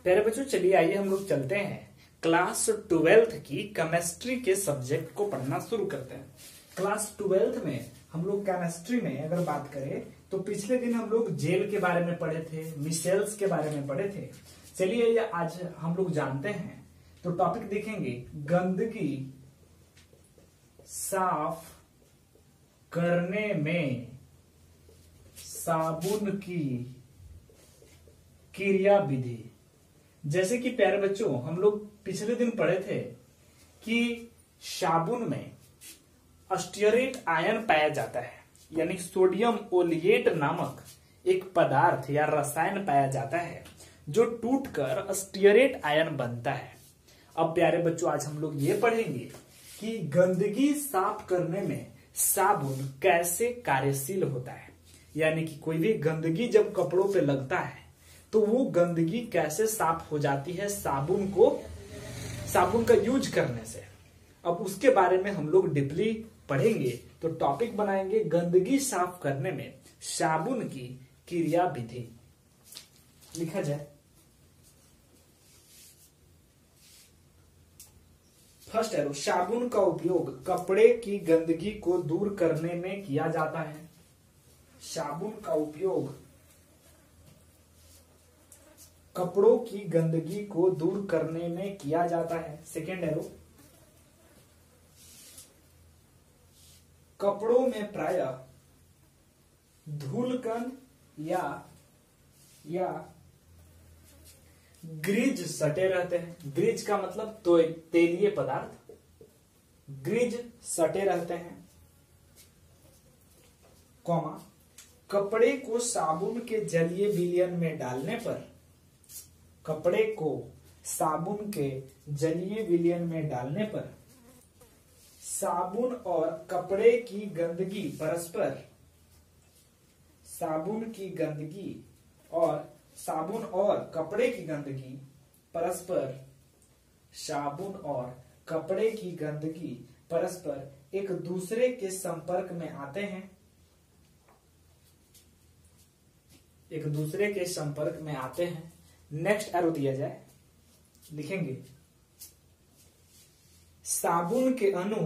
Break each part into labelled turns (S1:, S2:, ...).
S1: प्यारे बच्चों, चलिए आइए हम लोग चलते हैं क्लास 12th की केमिस्ट्री के सब्जेक्ट को पढ़ना शुरू करते हैं। क्लास 12th में हम लोग केमिस्ट्री में अगर बात करें तो पिछले दिन हम लोग जेल के बारे में पढ़े थे, मिसेल्स के बारे में पढ़े थे। चलिए आज हम लोग जानते हैं। तो टॉपिक देखेंगे, गंदगी साफ करने में साबुन की क्रिया विधि। जैसे कि प्यारे बच्चों, हम लोग पिछले दिन पढ़े थे कि साबुन में स्टीयरेट आयन पाया जाता है, यानी सोडियम ओलिएट नामक एक पदार्थ या रसायन पाया जाता है जो टूटकर स्टीयरेट आयन बनता है। अब प्यारे बच्चों, आज हम लोग ये पढ़ेंगे कि गंदगी साफ करने में साबुन कैसे कार्यशील होता है, यानी कि कोई भी गंदगी जब कपड़ों पे लगता है तो वो गंदगी कैसे साफ हो जाती है साबुन का यूज करने से। अब उसके बारे में हम लोग डीपली पढ़ेंगे। तो टॉपिक बनाएंगे गंदगी साफ करने में साबुन की क्रिया विधि। लिखा जाए, फर्स्ट एरो, साबुन का उपयोग कपड़े की गंदगी को दूर करने में किया जाता है। साबुन का उपयोग कपड़ों की गंदगी को दूर करने में किया जाता है। सेकेंड एरो, कपड़ों में प्रायः धूलकण या ग्रीज सटे रहते हैं। ग्रीज का मतलब तो तेलीय पदार्थ, ग्रीज सटे रहते हैं, कॉमा, कपड़े को साबुन के जलीय विलयन में डालने पर, कपड़े को साबुन के जलीय विलयन में डालने पर साबुन और कपड़े की गंदगी परस्पर, साबुन और कपड़े की गंदगी परस्पर, साबुन और कपड़े की गंदगी परस्पर एक दूसरे के संपर्क में आते हैं, एक दूसरे के संपर्क में आते हैं। नेक्स्ट एरो दिया जाए, लिखेंगे, साबुन के अणु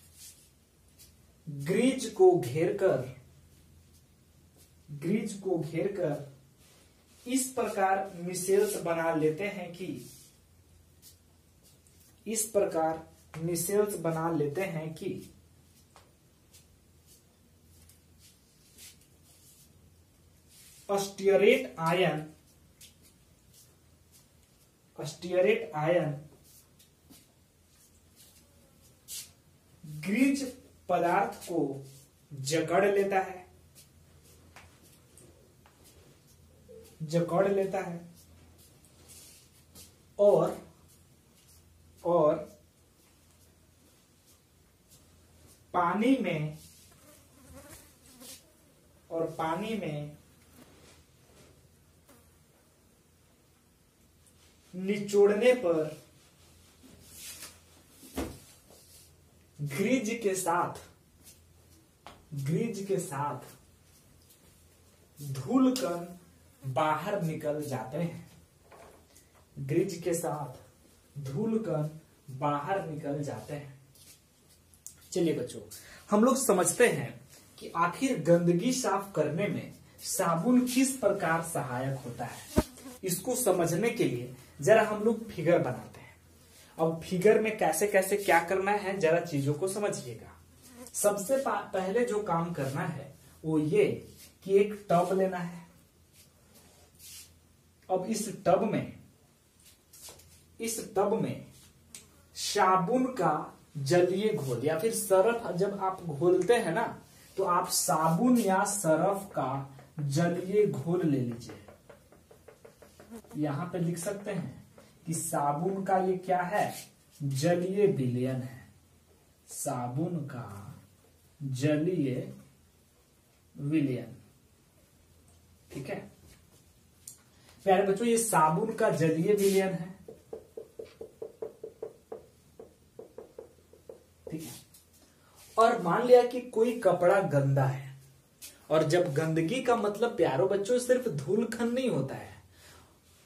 S1: ग्रीज को घेरकर इस प्रकार मिसेल्स बना लेते हैं कि स्टीयरेट आयन ग्रीज पदार्थ को जकड़ लेता है और पानी में निचोड़ने पर ग्रीज के साथ धूलकण बाहर निकल जाते हैं। ग्रीज के साथ धूलकण बाहर निकल जाते हैं। चलिए बच्चों, हम लोग समझते हैं कि आखिर गंदगी साफ करने में साबुन किस प्रकार सहायक होता है। इसको समझने के लिए जरा हम लोग फिगर बनाते हैं। अब फिगर में कैसे कैसे क्या करना है, जरा चीजों को समझिएगा। सबसे पहले जो काम करना है वो ये कि एक टब लेना है। अब इस टब में साबुन का जलीय घोल या फिर सरफ, जब आप घोलते हैं ना तो आप साबुन या सरफ का जलीय घोल ले लीजिए। यहां पे लिख सकते हैं कि साबुन का ये क्या है, जलीय विलयन है। साबुन का जलीय विलयन, ठीक है प्यारे बच्चों, ये साबुन का जलीय विलयन है, ठीक है। और मान लिया कि कोई कपड़ा गंदा है, और जब गंदगी का मतलब प्यारो बच्चों सिर्फ धूलकण नहीं होता है,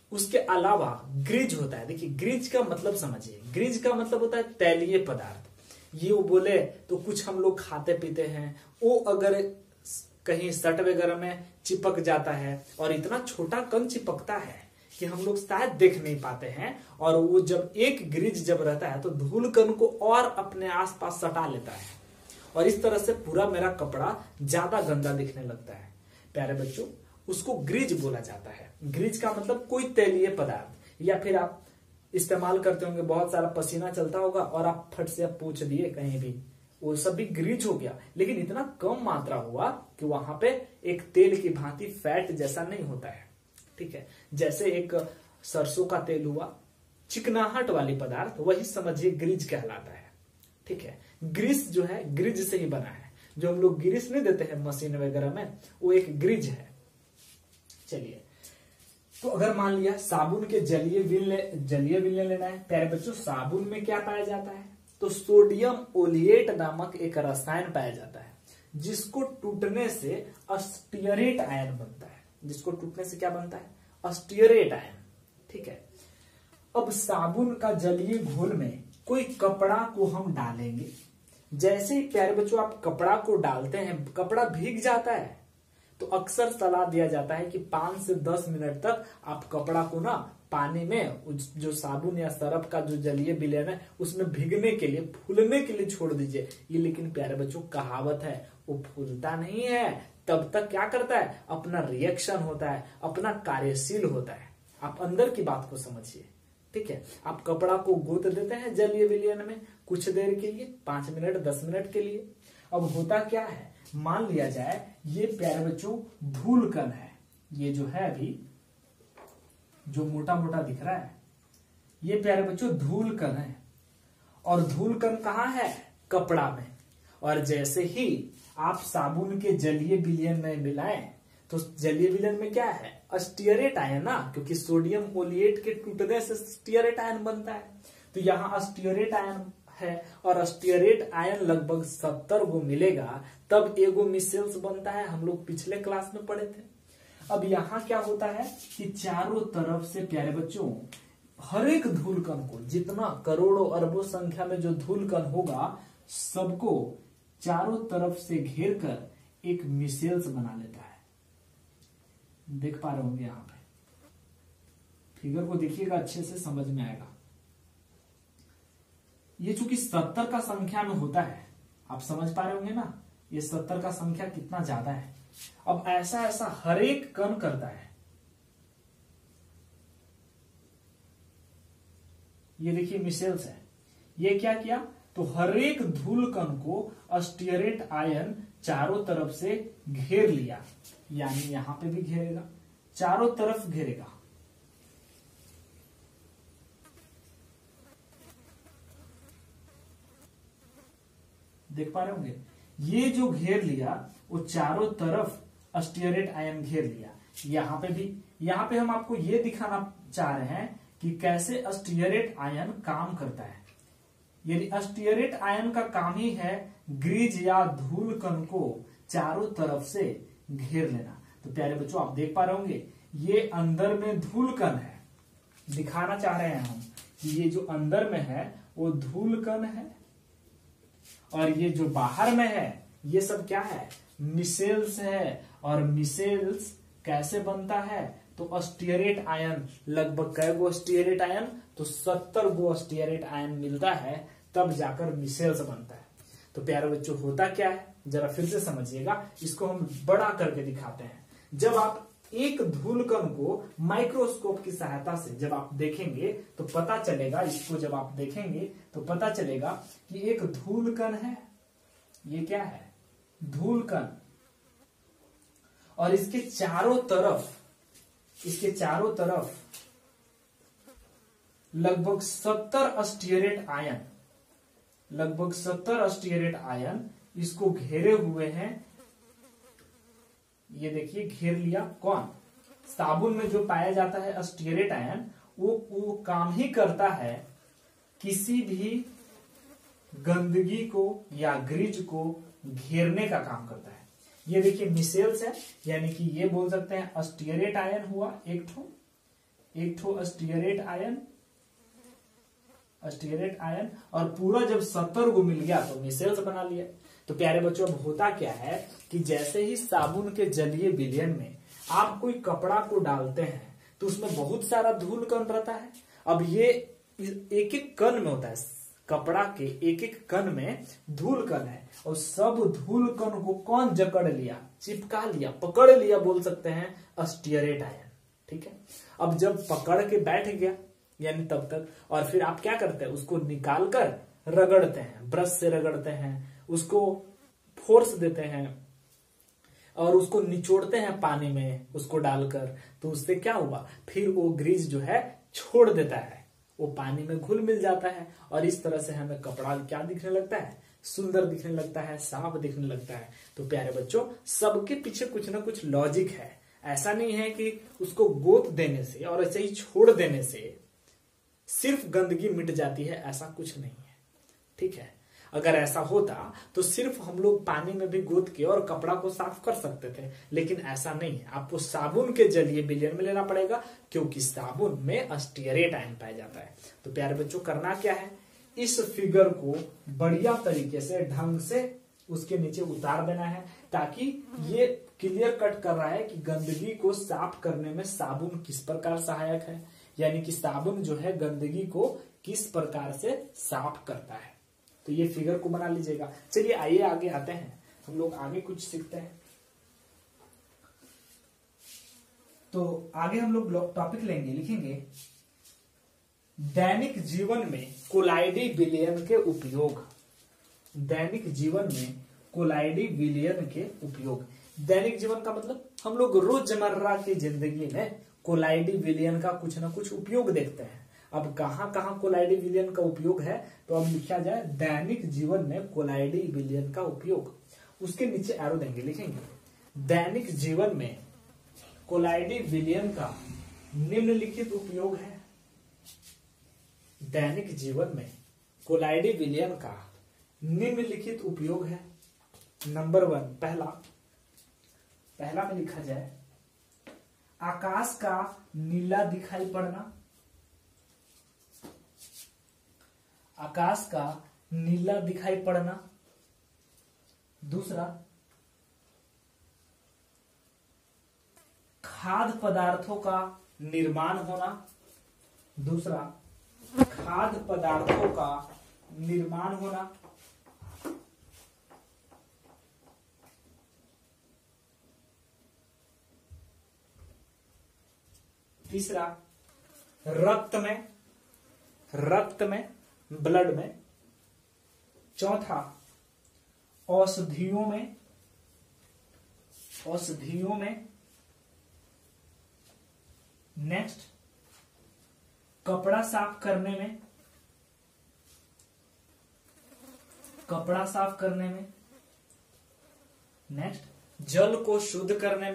S1: उसके अलावा ग्रिज होता है। देखिए ग्रिज का मतलब समझिए, ग्रिज का मतलब होता है तैलीय पदार्थ। ये वो बोले तो कुछ हम लोग खाते पीते हैं, वो अगर कहीं सट वगैरह में चिपक जाता है और इतना छोटा कण चिपकता है कि हम लोग शायद देख नहीं पाते हैं, और वो जब एक ग्रिज जब रहता है तो धूल कण को और अपने आसपास सटा लेता है, और इस तरह से पूरा मेरा कपड़ा ज्यादा गंदा दिखने लगता है। प्यारे बच्चों, उसको ग्रिज बोला जाता है। ग्रिज का मतलब कोई तैलीय पदार्थ, या फिर आप इस्तेमाल करते होंगे, बहुत सारा पसीना चलता होगा और आप फट से पूछ दिए कहीं भी, वो सब भी ग्रिज हो गया, लेकिन इतना कम मात्रा हुआ कि वहां पे एक तेल की भांति फैट जैसा नहीं होता है। ठीक है, जैसे एक सरसों का तेल हुआ, चिकनाहट वाली पदार्थ, वही समझिए ग्रिज कहलाता है। ठीक है, ग्रीस जो है ग्रिज से ही बना है। जो हम लोग ग्रीस नहीं देते हैं मशीन वगैरह में, वो एक ग्रिज है। चलिए, तो अगर मान लिया साबुन के जलीय विलयन लेना है। प्यारे बच्चों, साबुन में क्या पाया जाता है? तो सोडियम ओलिएट नामक एक रसायन पाया जाता है, जिसको टूटने से अस्टियरेट आयन बनता है। जिसको टूटने से क्या बनता है? Stearate ion. ठीक है, अब साबुन का जलीय घोल में कोई कपड़ा को हम डालेंगे। जैसे ही प्यारे बच्चों आप कपड़ा को डालते हैं, कपड़ा भीग जाता है, तो अक्सर सलाह दिया जाता है कि 5 से 10 मिनट तक आप कपड़ा को ना पानी में, जो साबुन या सरफ का जो जलीय विलयन है उसमें भीगने के लिए, फूलने के लिए छोड़ दीजिए। ये लेकिन प्यारे बच्चों कहावत है, वो फूलता नहीं है, तब तक क्या करता है? अपना रिएक्शन होता है, अपना कार्यशील होता है। आप अंदर की बात को समझिए। ठीक है, आप कपड़ा को गोत देते हैं जलीय विलयन में कुछ देर के लिए, 5 मिनट 10 मिनट के लिए। अब होता क्या है, मान लिया जाए ये प्यारे बच्चों धूल कण है, ये जो है अभी जो मोटा मोटा दिख रहा है, ये प्यारे बच्चों धूल कण है। और धूल कण कहाँ है? कपड़ा में। और जैसे ही आप साबुन के जलीय विलयन में मिलाएं, तो जलीय विलयन में क्या है? अस्टियरेट आयन ना, क्योंकि सोडियम ओलिएट के टूटने से अस्टियरेट आयन बनता है। तो यहाँ अस्टियरेट आयन है, और अस्टियरेट आयन लगभग 70 गो मिलेगा, तब एगो मिसेल्स बनता है। हम लोग पिछले क्लास में पढ़े थे। अब यहाँ क्या होता है कि चारों तरफ से प्यारे बच्चों हर एक धूल कण को, जितना करोड़ों अरबों संख्या में जो धूल कण होगा, सबको चारों तरफ से घेर कर एक मिसेल्स बना लेता है। देख पा रहे होंगे यहाँ पे, फिगर को देखिएगा, अच्छे से समझ में आएगा। ये चूंकि 70 का संख्या में होता है, आप समझ पा रहे होंगे ना, ये 70 का संख्या कितना ज्यादा है। अब ऐसा ऐसा हर एक कण करता है। ये देखिए मिसेल्स है, ये क्या किया? तो हर एक धूल कण को अस्टियरेट आयन चारों तरफ से घेर लिया, यानी यहां पे भी घेरेगा, चारों तरफ घेरेगा। देख पा रहे होंगे, ये जो घेर लिया वो चारों तरफ अस्टियरेट आयन घेर लिया। यहां पे हम आपको ये दिखाना चाह रहे हैं कि कैसे अस्टियरेट आयन काम करता है। यदि अस्टियरेट आयन का काम ही है ग्रिज या धूल कण को चारों तरफ से घेर लेना। तो प्यारे बच्चों आप देख पा रहे होंगे, ये अंदर में धूल कण है। दिखाना चाह रहे हैं हम कि ये जो अंदर में है वो धूल कण है, और ये जो बाहर में है ये सब क्या है? मिसेल्स है। और मिसेल्स कैसे बनता है? तो अस्टियरेट आयन, लगभग कै गो अस्टियरेट आयन? तो 70 गो अस्टियरेट आयन मिलता है, तब जाकर मिसेल्स बनता है। तो प्यारे बच्चों होता क्या है, जरा फिर से समझिएगा, इसको हम बड़ा करके दिखाते हैं। जब आप एक धूल कण को माइक्रोस्कोप की सहायता से जब आप देखेंगे तो पता चलेगा, इसको जब आप देखेंगे तो पता चलेगा कि एक धूल कण है। ये क्या है? धूल कण। और इसके चारों तरफ लगभग 70 अस्टियरेट आयन इसको घेरे हुए हैं। ये देखिए घेर लिया। कौन? साबुन में जो पाया जाता है अस्टियरेट आयन, वो काम ही करता है किसी भी गंदगी को या ग्रिज को घेरने का काम करता है। ये देखिए मिसेल्स है, यानी कि ये बोल सकते हैं अस्टियरेट आयन हुआ एक ठो, एक ठो स्टीयरेट आयन और पूरा जब 70 को मिल गया तो मिसेल्स बना लिया। तो प्यारे बच्चों अब होता क्या है कि जैसे ही साबुन के जलीय विलयन में आप कोई कपड़ा को डालते हैं तो उसमें बहुत सारा धूल कण रहता है। अब ये एक एक कण में होता है, कपड़ा के एक एक कण में धूल कण है और सब धूल कण को कौन जकड़ लिया, चिपका लिया, पकड़ लिया बोल सकते हैं स्टीयरेट आयन। ठीक है, अब जब पकड़ के बैठ गया यानी तब तक, और फिर आप क्या करते हैं उसको निकाल कर रगड़ते हैं, ब्रश से रगड़ते हैं, उसको फोर्स देते हैं और उसको निचोड़ते हैं पानी में उसको डालकर। तो उससे क्या हुआ, फिर वो ग्रीस जो है छोड़ देता है, वो पानी में घुल मिल जाता है और इस तरह से हमें कपड़ा क्या दिखने लगता है, सुंदर दिखने लगता है, साफ दिखने लगता है। तो प्यारे बच्चों सबके पीछे कुछ ना कुछ लॉजिक है। ऐसा नहीं है कि उसको गोत देने से और ऐसे ही छोड़ देने से सिर्फ गंदगी मिट जाती है, ऐसा कुछ नहीं है। ठीक है, अगर ऐसा होता तो सिर्फ हम लोग पानी में भी गोत के और कपड़ा को साफ कर सकते थे, लेकिन ऐसा नहीं है। आपको साबुन के जलीय विलयन में लेना पड़ेगा क्योंकि साबुन में स्टीयरेट आयन पाया जाता है। तो प्यारे बच्चों करना क्या है, इस फिगर को बढ़िया तरीके से ढंग से उसके नीचे उतार देना है ताकि ये क्लियर कट कर रहा है कि गंदगी को साफ करने में साबुन किस प्रकार सहायक है, यानी कि साबुन जो है गंदगी को किस प्रकार से साफ करता है। तो ये फिगर को बना लीजिएगा। चलिए आइए आगे आते हैं, हम लोग आगे कुछ सीखते हैं। तो आगे हम लोग टॉपिक लेंगे, लिखेंगे दैनिक जीवन में कोलाइडी विलयन के उपयोग। दैनिक जीवन में कोलाइडी विलयन के उपयोग। दैनिक जीवन का मतलब हम लोग रोजमर्रा की जिंदगी में कोलाइडी विलयन का कुछ ना कुछ उपयोग देखते हैं। अब कहां कहां कोलाइडी विलयन का उपयोग है, तो अब लिखा जाए दैनिक जीवन में कोलाइडी विलयन का उपयोग। उसके नीचे एरो देंगे, लिखेंगे दैनिक जीवन में कोलाइडी विलयन का निम्नलिखित उपयोग है। दैनिक जीवन में कोलाइडी विलयन का निम्नलिखित उपयोग है। नंबर 1, पहला में लिखा जाए आकाश का नीला दिखाई पड़ना। आकाश का नीला दिखाई पड़ना। दूसरा, खाद्य पदार्थों का निर्माण होना। दूसरा, खाद्य पदार्थों का निर्माण होना। तीसरा, रक्त में ब्लड में। चौथा, औषधियों में। नेक्स्ट, कपड़ा साफ करने में। नेक्स्ट, जल को शुद्ध करने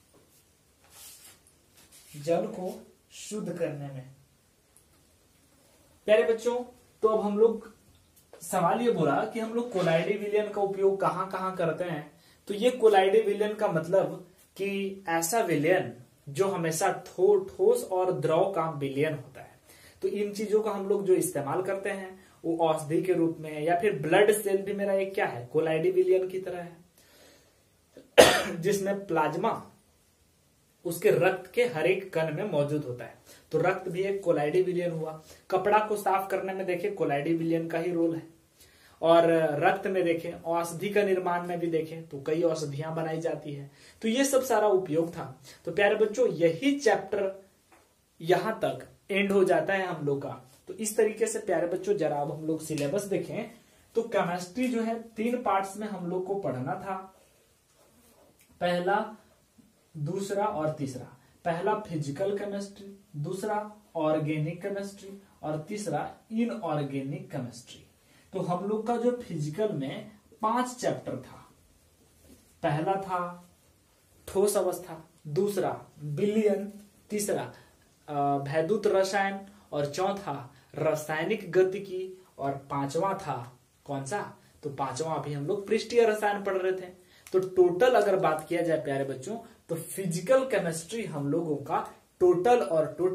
S1: में। प्यारे बच्चों, तो अब हम लोग सवाल ये बोला कि हम लोग कोलाइडी विलयन का उपयोग कहां कहां करते हैं। तो ये कोलाइडी विलयन का मतलब कि ऐसा विलयन जो हमेशा ठोस और द्रव का विलयन होता है। तो इन चीजों का हम लोग जो इस्तेमाल करते हैं वो औषधि के रूप में, या फिर ब्लड सेल भी मेरा एक क्या है, कोलाइडी विलयन की तरह है, जिसमें प्लाज्मा उसके रक्त के हर एक कण में मौजूद होता है। तो रक्त भी एक कोलाइडी विलयन हुआ। कपड़ा को साफ करने में देखें कोलाइडी विलयन का ही रोल है। और रक्त में देखें, औषधि का निर्माण में भी देखें तो कई औषधियां बनाई जाती है। तो ये सब सारा उपयोग था। तो प्यारे बच्चों यही चैप्टर यहां तक एंड हो जाता है हम लोग का। तो इस तरीके से प्यारे बच्चों जरा अब हम लोग सिलेबस देखें तो केमिस्ट्री जो है 3 पार्ट्स में हम लोग को पढ़ना था, पहला, दूसरा और तीसरा। पहला फिजिकल केमिस्ट्री, दूसरा ऑर्गेनिक केमिस्ट्री और तीसरा इनऑर्गेनिक केमिस्ट्री। तो हम लोग का जो फिजिकल में 5 चैप्टर था। पहला था ठोस अवस्था, दूसरा विलयन, तीसरा वैद्युत रसायन और चौथा रासायनिक गतिकी और पांचवा था कौन सा, तो पांचवा अभी हम लोग पृष्ठीय रसायन पढ़ रहे थे। तो टोटल अगर बात किया जाए प्यारे बच्चों तो फिजिकल केमिस्ट्री हम लोगों का टोटल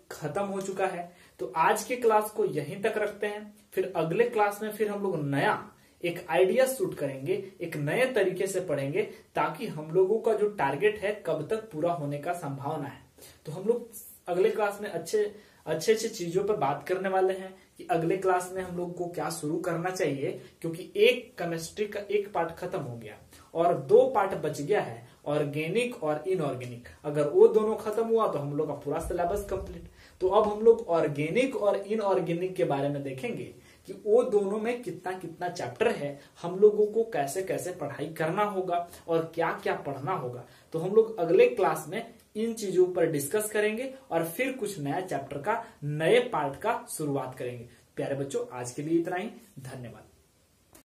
S1: खत्म हो चुका है। तो आज के क्लास को यहीं तक रखते हैं, फिर अगले क्लास में फिर हम लोग नया एक आइडिया शूट करेंगे, एक नए तरीके से पढ़ेंगे, ताकि हम लोगों का जो टारगेट है कब तक पूरा होने का संभावना है। तो हम लोग अगले क्लास में अच्छे चीजों पर बात करने वाले हैं कि अगले क्लास में हम लोग को क्या शुरू करना चाहिए, क्योंकि एक केमिस्ट्री का एक पार्ट खत्म हो गया और 2 पार्ट बच गया है, ऑर्गेनिक और इनऑर्गेनिक। अगर वो दोनों खत्म हुआ तो हम लोग का पूरा सिलेबस कंप्लीट। तो अब हम लोग ऑर्गेनिक और इनऑर्गेनिक के बारे में देखेंगे कि वो दोनों में कितना कितना चैप्टर है, हम लोगों को कैसे कैसे पढ़ाई करना होगा और क्या क्या पढ़ना होगा। तो हम लोग अगले क्लास में इन चीजों पर डिस्कस करेंगे और फिर कुछ नया चैप्टर का, नए पार्ट का शुरुआत करेंगे। प्यारे बच्चों, आज के लिए इतना ही। धन्यवाद।